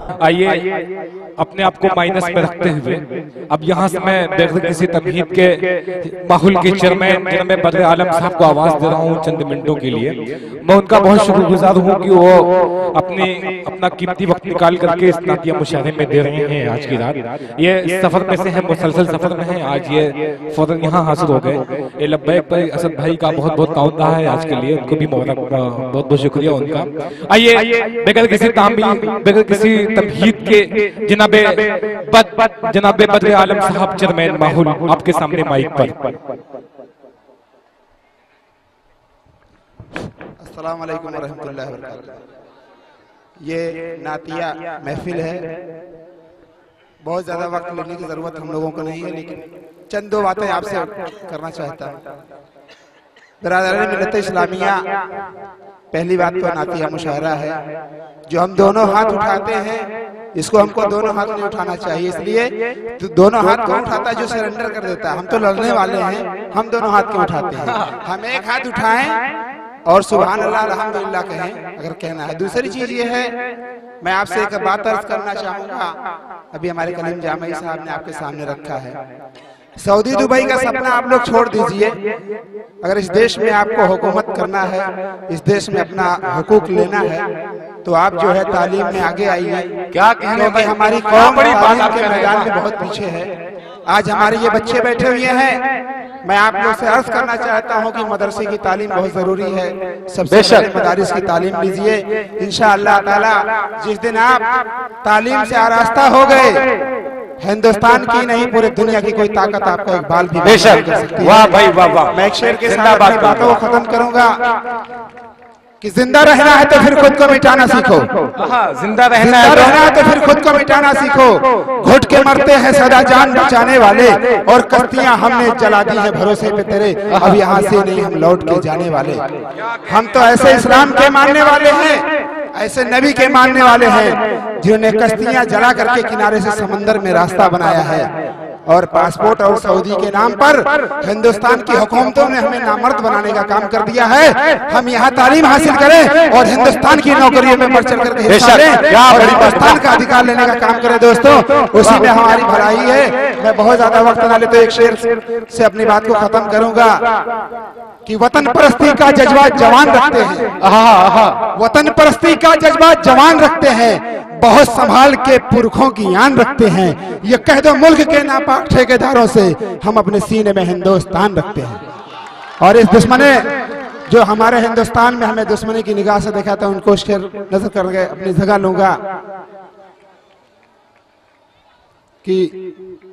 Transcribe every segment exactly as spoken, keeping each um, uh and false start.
आइए अपने आप को माइनस में रखते हुए अब यहाँ से मैं बगैर किसी तमहीद के माहौल के चेयरमैन जनाब बद्र आलम साहब को आवाज दे रहा हूँ चंद मिनटों के लिए। मैं उनका बहुत शुक्रगुजार हूँ कि वो अपने अपना कीमती वक्त निकाल करके इस नातिया मुशाहरे में दे रहे हैं आज की रात। ये सफर में से है, मुसलसल सफर में है, आज ये फौरन यहाँ हासिल हो गए। ये लब्बैक भाई असद भाई का बहुत बहुत ताउन रहा है आज के लिए, उनको भी बहुत बहुत शुक्रिया उनका। आइए बगैर किसी तामील बगैर किसी तमहीद के जनाबे बद जनाबे बद्र आलम साहब चेयरमैन माहौल आपके सामने माइक पर। अस्सलाम वालेकुम रहमतुल्लाहि व बरकातहू। ये नातिया महफिल है, बहुत ज्यादा वक्त लेने की जरूरत हम लोगों को नहीं है, लेकिन चंद दो बातें आपसे करना चाहता हूँ। बिरादरान मिल्लत इस्लामिया पहली बात तो नातिया मुशाहरा है जो हम दोनों हाथ उठाते हैं, इसको हमको दोनों हाथ नहीं उठाना चाहिए, इसलिए तो दोनों हाथ कौन उठाता है? जो सरेंडर कर देता है। हम तो लड़ने वाले हैं, हम दोनों हाथ क्यों उठाते हैं? हम एक हाथ उठाएं और सुभान अल्लाह अल्हम्दुलिल्लाह कहें अगर कहना है। दूसरी चीज ये है, मैं आपसे एक बात अर्ज करना चाहूंगा, अभी हमारे कलीम जामई साहब ने आपके सामने रखा है। सऊदी दुबई का सपना आप लोग छोड़ दीजिए, अगर इस देश में आपको हुकूमत करना है, इस देश में अपना हुकूक लेना है, तो आप जो है तालीम में आगे आइए। क्या कहने भाई, हमारी कौम बड़ी तालीम के मैदान में बहुत पीछे है। आज हमारे ये बच्चे बैठे हुए हैं, मैं आप लोग से अर्ज करना चाहता हूँ कि मदरसे की तालीम बहुत जरूरी है, सबसे पहले मदारिस की तालीम लीजिए। इंशाअल्लाह ताला जिस दिन आप तालीम से आरास्ता हो गए, हिंदुस्तान की नहीं पूरे दुनिया की कोई ताकत आपका इकबाल भी नहीं कर सकती। वाह भाई वाह वाह। मैं एक शेर के साथ अपनी बातों को खत्म करूंगा कि जिंदा रहना है तो फिर खुद को मिटाना सीखो। जिंदा रहना है रहना है तो फिर खुद को मिटाना सीखो। घुट के मरते हैं सदा जान बचाने वाले, और कश्तियां हमने जला दी है भरोसे पे तेरे, अब यहाँ से नहीं हम लौट के जाने वाले। हम तो ऐसे इस्लाम के मानने वाले हैं, ऐसे नबी के मानने वाले हैं जिन्होंने कश्तियां जला करके किनारे से समंदर में रास्ता बनाया है, और पासपोर्ट और सऊदी के नाम पर हिंदुस्तान की हुकूमतों ने हमें नामर्द बनाने का काम कर दिया है। हम यहाँ तालीम हासिल करें और हिंदुस्तान की नौकरियों में बढ़ चढ़ करके हिस्सा लें और हिंदुस्तान का अधिकार लेने का काम करें दोस्तों, उसी में हमारी भलाई है। मैं बहुत ज्यादा वक्त ना ले तो एक शेर से अपनी बात को खत्म करूंगा कि वतन परस्ती का जज्बा जवान रखते हैं, वतन परस्ती का जज्बा जवान रखते हैं, बहुत संभाल के पुरखों की आन रखते हैं। ये कह दो मुल्क के नापाक ठेकेदारों से, हम अपने सीने में हिंदुस्तान रखते हैं। और इस दुश्मने जो हमारे हिंदुस्तान में हमें दुश्मनी की निगाह से देखा था, उनको शेर नजर करके अपनी जगह लूंगा कि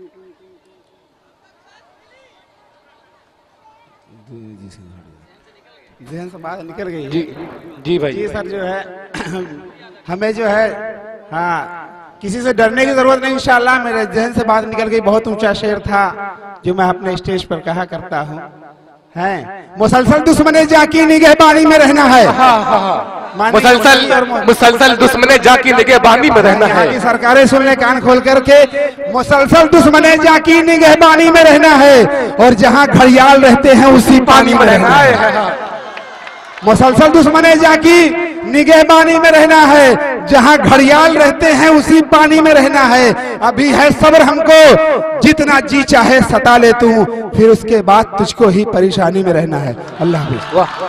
जहन से बात निकल गई जी जी भाई जी सर। जो है हमें जो है हाँ किसी से डरने की जरूरत नहीं, इंशाअल्लाह मेरे जहन से बात निकल गई। बहुत ऊंचा शेर था जो मैं अपने स्टेज पर कहा करता हूँ, हैं मुसलसल दुश्मने जाकी निगहबानी में रहना है। मुसलसल मुसलसल दुश्मने जाकी निगहबानी में रहना है। सरकारें सुन ले कान खोल करके, मुसलसल दुश्मने जाकी निगहबानी में रहना है, और जहाँ घड़ियाल रहते हैं उसी पानी में रहना है। मुसलसल दुश्मने जाकी निगहबानी में रहना है, जहाँ घड़ियाल रहते हैं उसी पानी में रहना है। अभी है सब्र हमको, जितना जी चाहे सता ले तू, फिर उसके बाद तुझको ही परेशानी में रहना है। अल्लाह हाफ़िज़।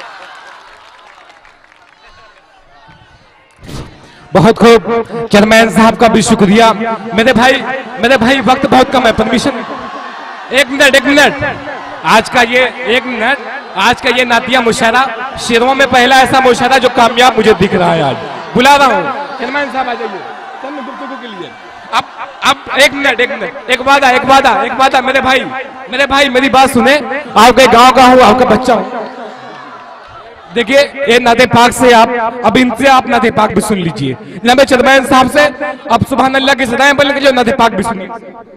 बहुत खूब, चेयरमैन साहब का भी शुक्रिया। मेरे भाई मेरे भाई वक्त बहुत कम है, परमिशन एक मिनट एक मिनट आज का ये एक मिनट आज का ये नातिया मुशायरा शेरों में पहला ऐसा मुशायरा जो कामयाब मुझे दिख रहा है। आज बुला रहा हूँ चेयरमैन साहब, आ जाइए चंद गुफ्तगू के लिए। अब अब एक मिनट एक मिनट एक वादा एक वादा एक वादा मेरे भाई मेरे भाई मेरी बात सुने। आपके गांव का हूँ, आपका बच्चा हूँ। देखिए ये नाते पाक से आप अब इनसे आप नाते पाक भी सुन लीजिए। जनाब चेयरमैन साहब से अब सुभान अल्लाह की सदाएं बोल के जो नाते पाक भी सुनिए।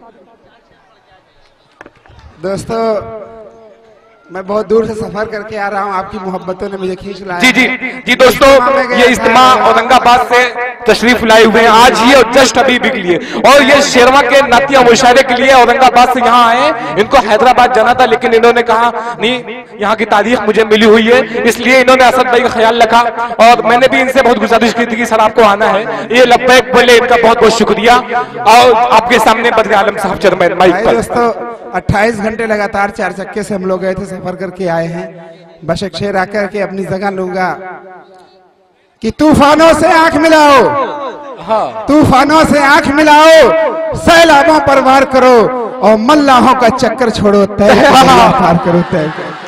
दोस्तों मैं बहुत दूर से सफर करके आ रहा हूँ, आपकी मोहब्बतों ने मुझे खींच लाया। जी जी जी दोस्तों, ये इज्तिमा औरंगाबाद से तशरीफ लाए हुए हैं आज ही और जस्ट अभी भी के लिए, और ये शेरवा के नातिया मुशायरे के लिए औरंगाबाद से यहाँ आए। इनको हैदराबाद जाना था लेकिन इन्होंने कहा नहीं, यहाँ की तारीख मुझे मिली हुई है, इसलिए इन्होंने असद भाई का ख्याल रखा। और मैंने भी इनसे बहुत गुजारिश की थी कि सर आपको आना है, ये लब्बैक बोले। इनका बहुत बहुत शुक्रिया। और आपके सामने बद्र आलम साहब चेयरमैन माइक पर। दोस्तों अट्ठाईस घंटे लगातार चार चक्के से हम लोग गए थे, सफर करके आए हैं। बस एक शेर आकर के अपनी जगह लूंगा कि तूफानों से आंख मिलाओ, हाँ तूफानों से आंख मिलाओ, सैलाबों पर वार करो और मल्लाहों का चक्कर छोड़ो, तय पार करो तय।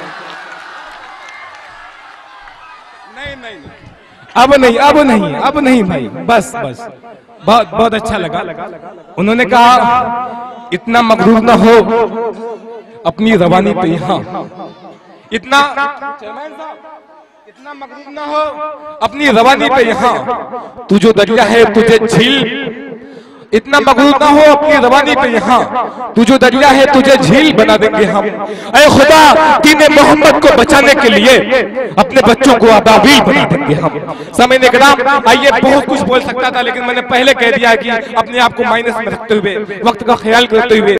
नहीं नहीं अब नहीं अब नहीं अब नहीं भाई, बस बस बहुत बहुत अच्छा लगा। उन्होंने कहा इतना मगरूर ना हो अपनी रवानी पे, यहाँ इतना इतना मगरूर ना हो अपनी रवानी पे, यहाँ तू जो दरिया है तुझे झील, इतना मगरूर ना हो अपनी रवानी पे, यहाँ तू जो दरिया है तुझे झील बना देंगे हम। ऐ खुदा दीन मोहम्मद को बचाने के लिए अपने बच्चों को अबाबील बना देंगे हम। समय निकराम आइए, बहुत कुछ बोल सकता था लेकिन मैंने पहले कह दिया कि अपने आप को माइनस में रखते हुए, वक्त का ख्याल करते हुए